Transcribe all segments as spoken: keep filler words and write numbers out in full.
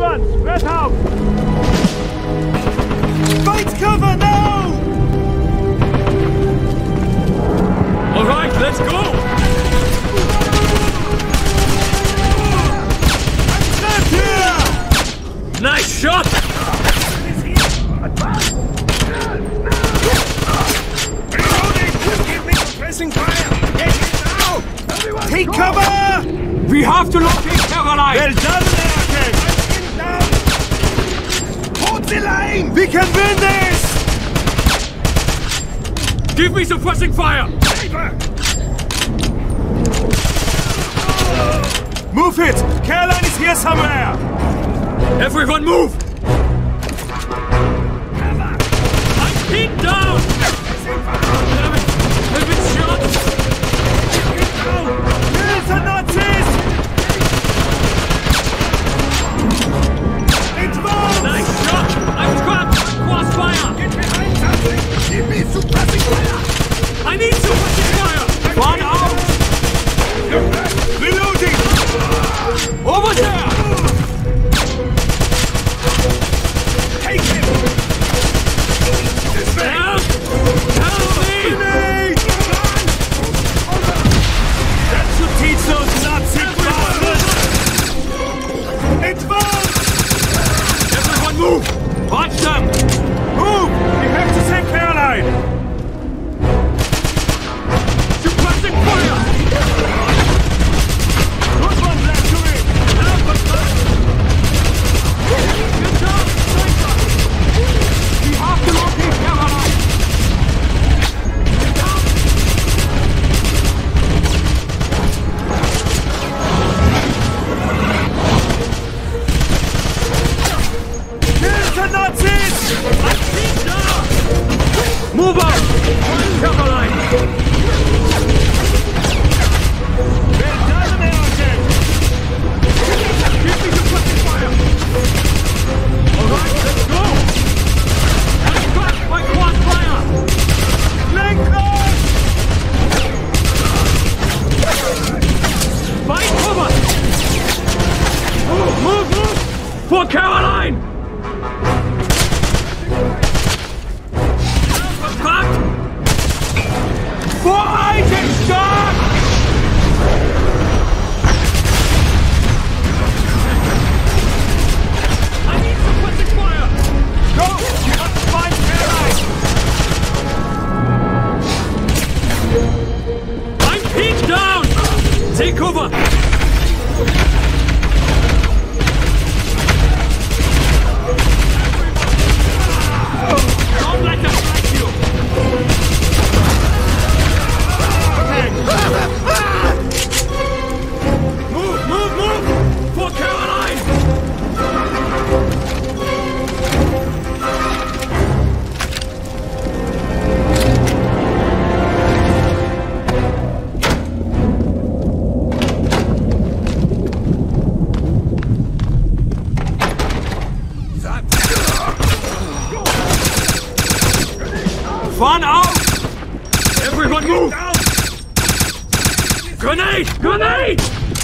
Everyone, spread out! Fight cover now! All right, let's go! I'm here! Nice shot! Give me pressing fire! Yes, now! Everyone, take go. Cover! We have to locate Caroline! Well done, American! Hold the line! We can win this! Give me suppressing fire! Move it! Caroline is here somewhere! Everyone move! I'm pinned down! Damn it! I've been shot! Here's the Nazis! Advance! Nice shot! I'm trapped! Crossfire! Get behind something! Give me suppressing fire! I need suppressing fire! One out! Reloading! Over there! Take him! Help! Help me! Grenade! That should teach those Nazi bastards! Advance! Everyone move! Watch them! Move! We have to save Caroline! Suppressing fire! Good one, Blazkowicz! Get down! Sniper! We have to locate Caroline! Get down! Here's the Nazis! I'm pinned down! Move out! Find Caroline! Well done, American! Give me suppressing fire! Alright, let's go! I'm trapped by crossfire! Flankers! Find cover! Move, move, move! For Caroline! Trapped! For Isenstadt! I need suppressing fire! Go! You must find Caroline! I'm pinned down! Take cover! Don't let them strike you! Move, move, move! For Caroline! Fun out! Everyone move! Grenade! Grenade!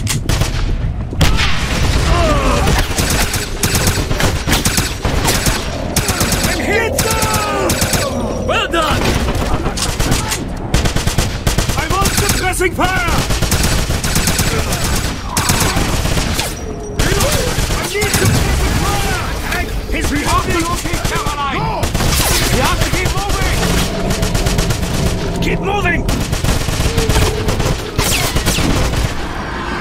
I'm hit! Well done! I'm on suppressing fire! I need suppressing fire! His We have to locate Caroline! Go! We have to keep moving! Keep moving!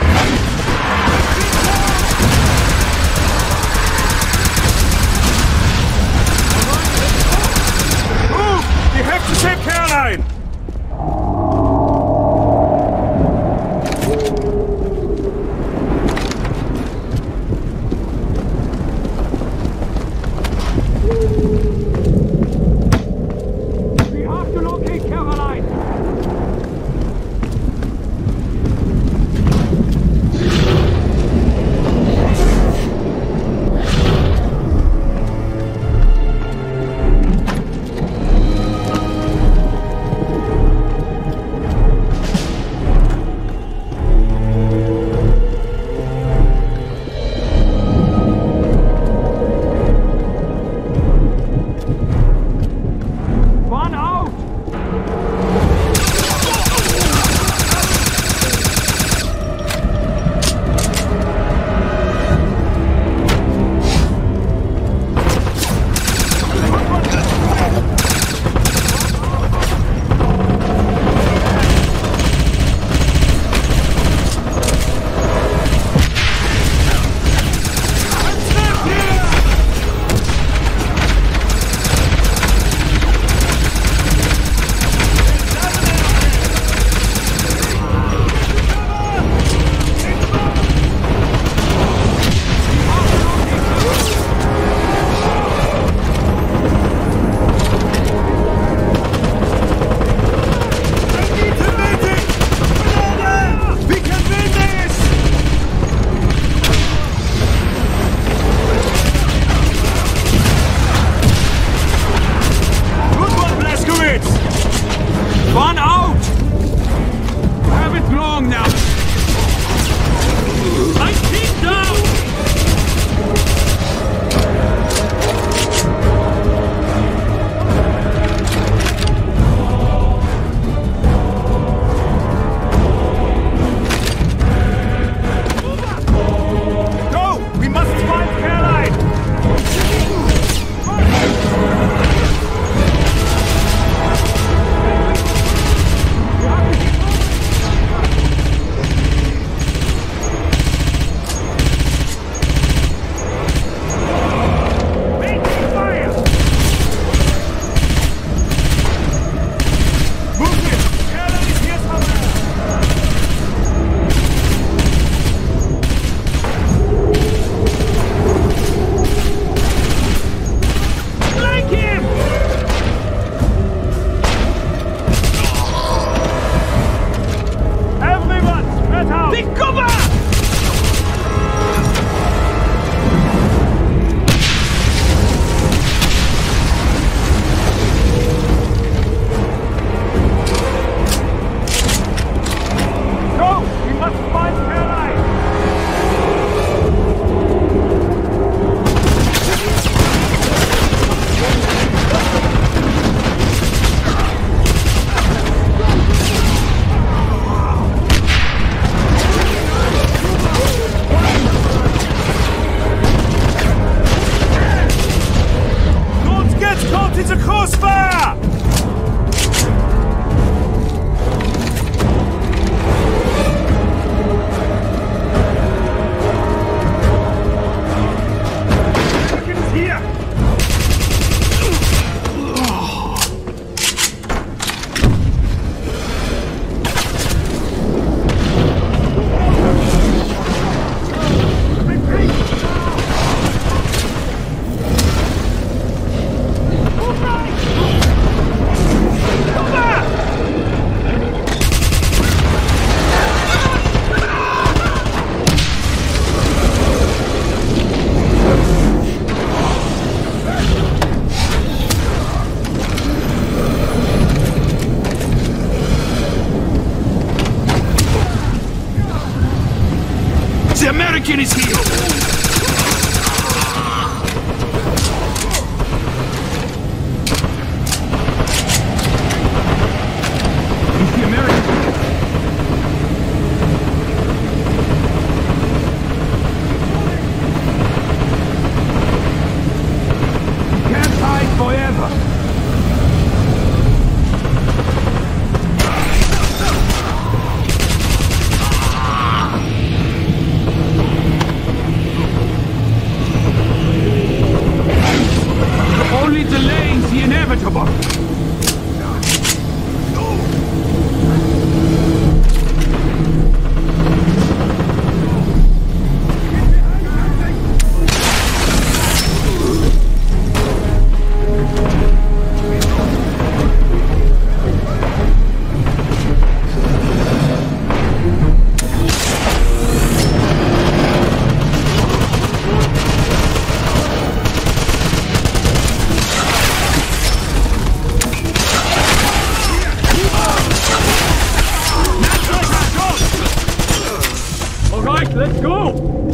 Let's go!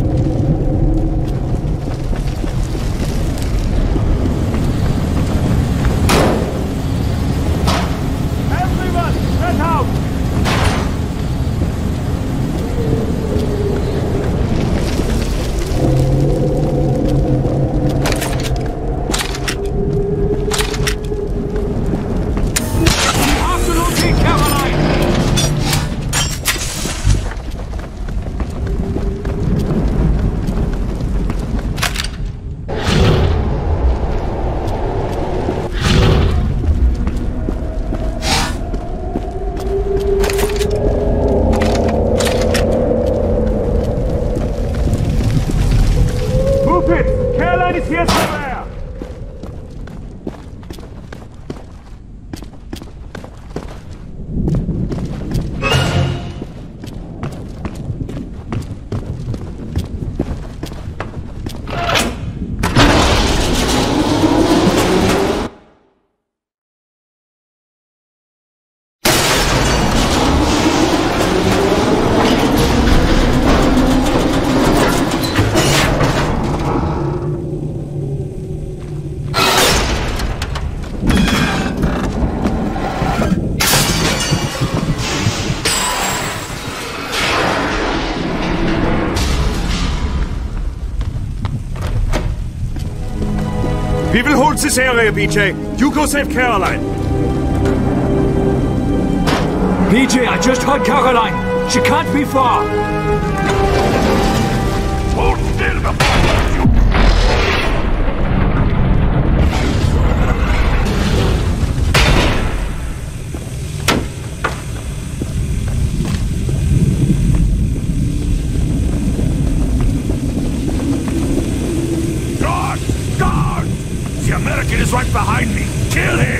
Everyone, get out! Absolutely, Caroline! We will hold this area, B J. You go save Caroline. B J, I just heard Caroline. She can't be far. Hold still before you. Guard! Guard! The American is right behind me. Kill him!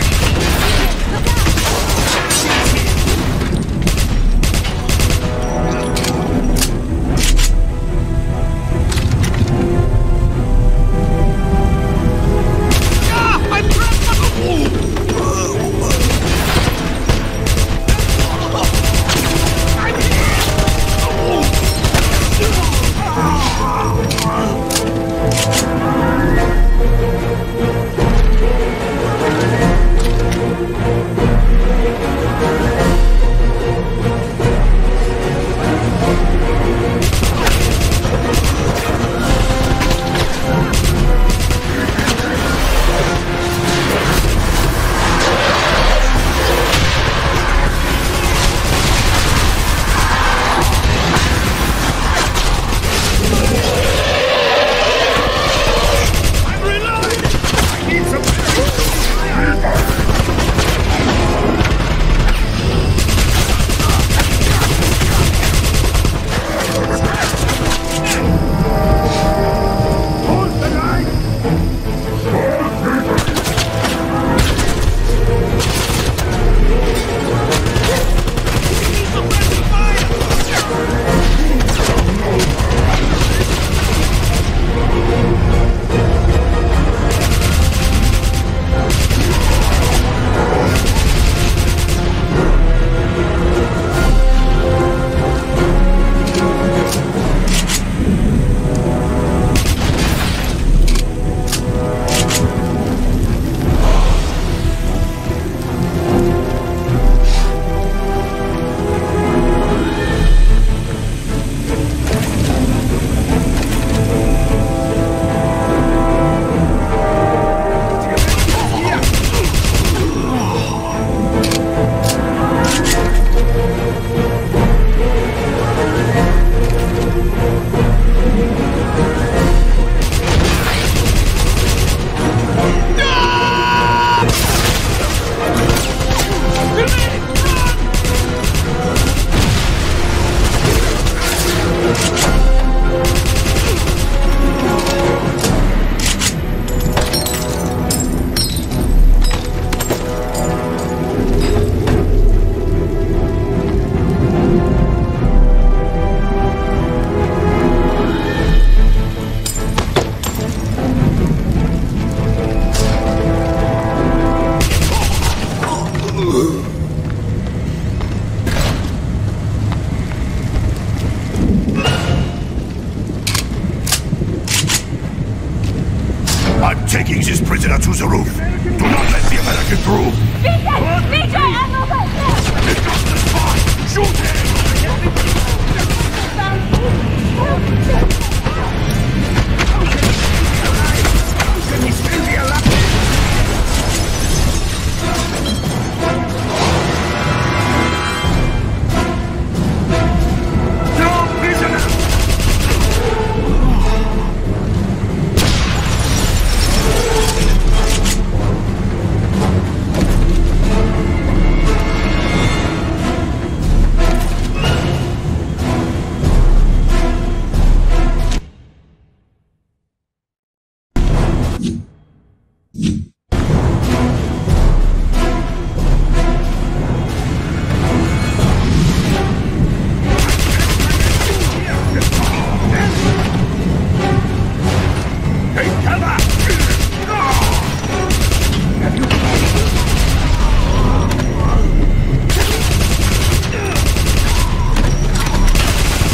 I'm taking this prisoner to the roof. Do not let the American through. Bitte! Bitte, Admiral! It's not the spy! Shoot him!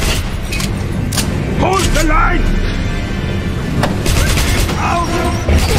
Hold the line! Out!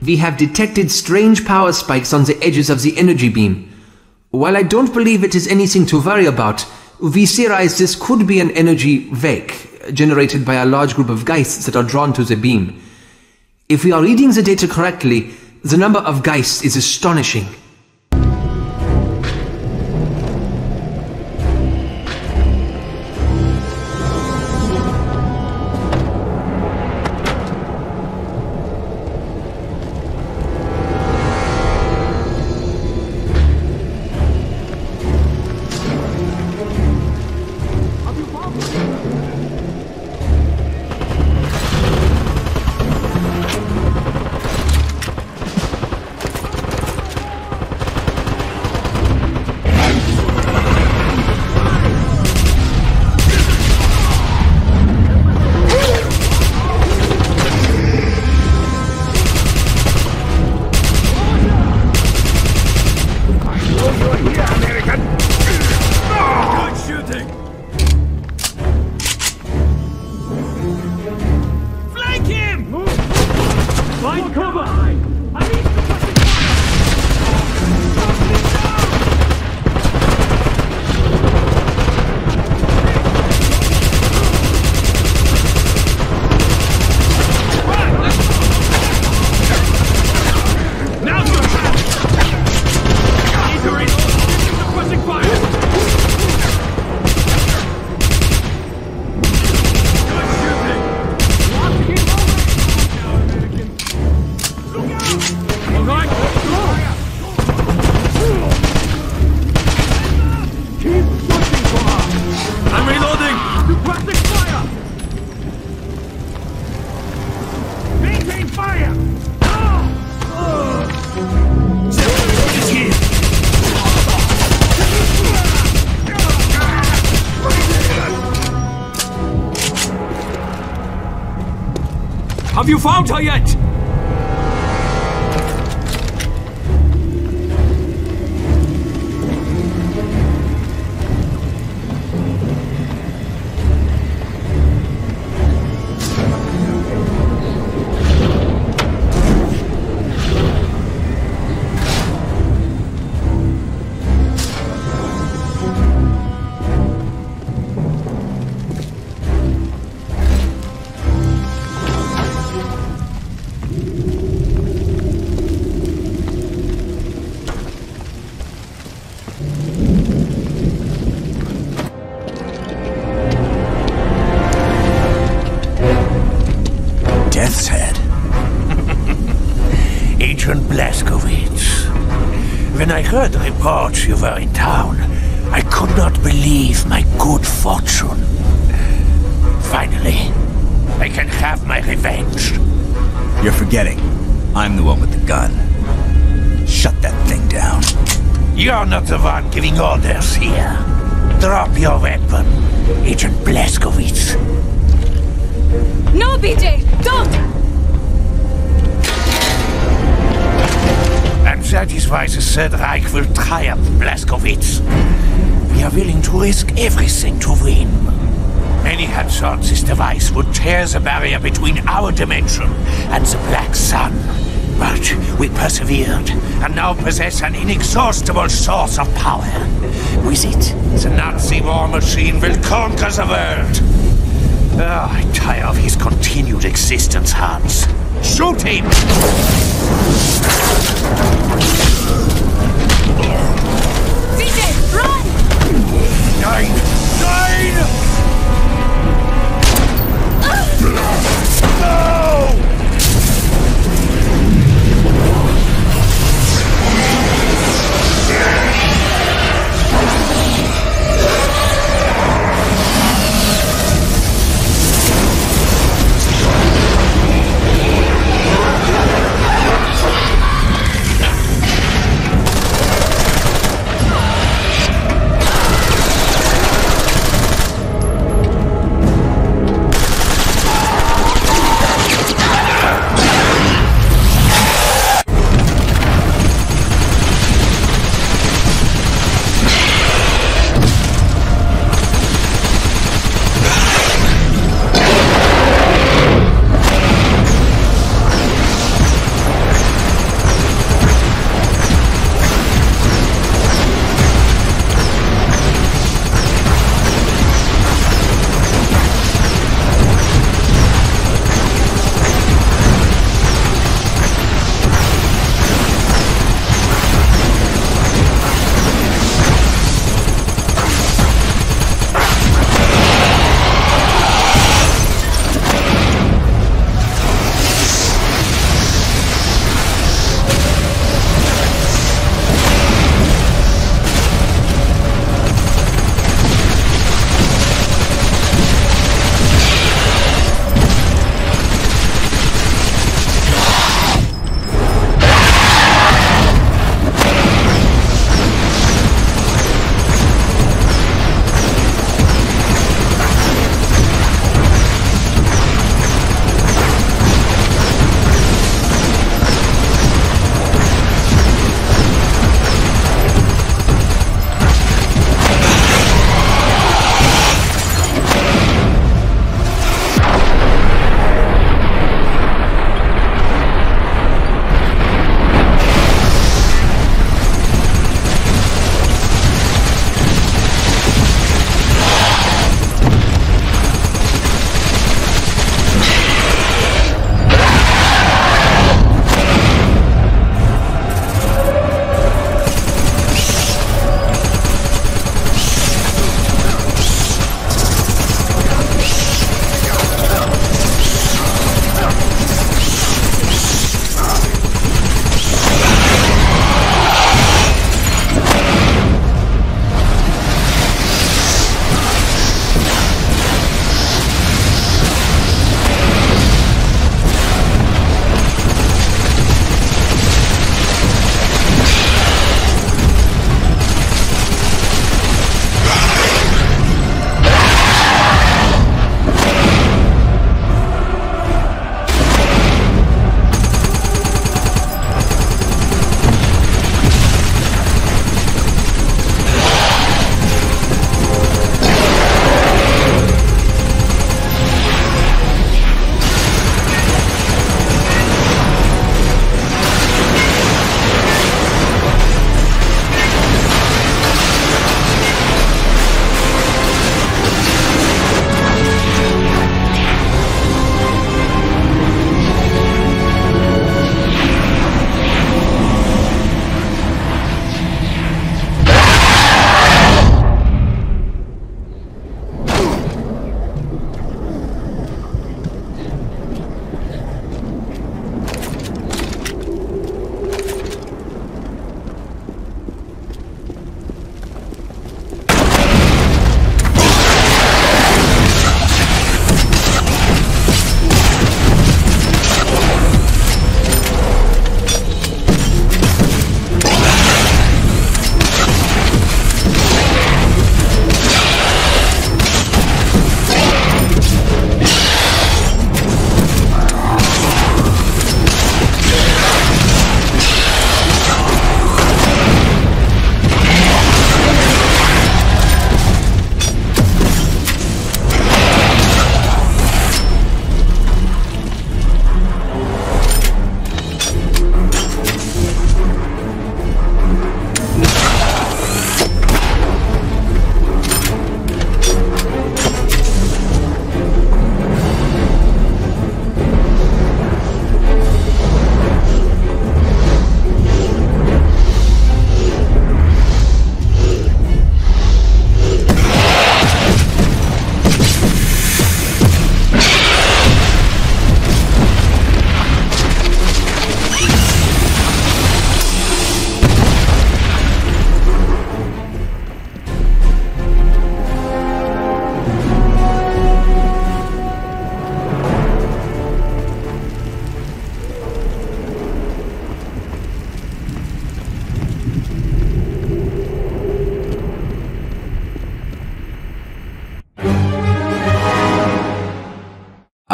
We have detected strange power spikes on the edges of the energy beam. While I don't believe it is anything to worry about, we theorize this could be an energy wake, generated by a large group of geists that are drawn to the beam. If we are reading the data correctly, the number of geists is astonishing. Have you found her yet? Blazkowicz. When I heard the reports you were in town, I could not believe my good fortune. Finally, I can have my revenge. You're forgetting. I'm the one with the gun. Shut that thing down. You're not the one giving orders here. Drop your weapon, Agent Blazkowicz. No, B J! Don't! And that is why the Third Reich will triumph, Blazkowicz. We are willing to risk everything to win. Many had thought this device would tear the barrier between our dimension and the Black Sun. But we persevered, and now possess an inexhaustible source of power. With it, the Nazi war machine will conquer the world. Oh, I tire of his continued existence, Hans. Shoot him! B J, run! Nine! Nine! No!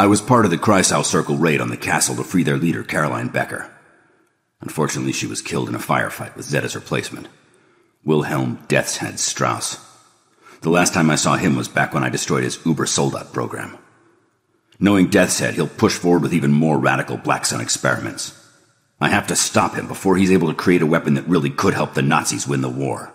I was part of the Kreisau Circle raid on the castle to free their leader, Caroline Becker. Unfortunately, she was killed in a firefight with Zed as replacement. Wilhelm Death's Head Strauss. The last time I saw him was back when I destroyed his Uber Soldat program. Knowing Death's Head, he'll push forward with even more radical Black Sun experiments. I have to stop him before he's able to create a weapon that really could help the Nazis win the war.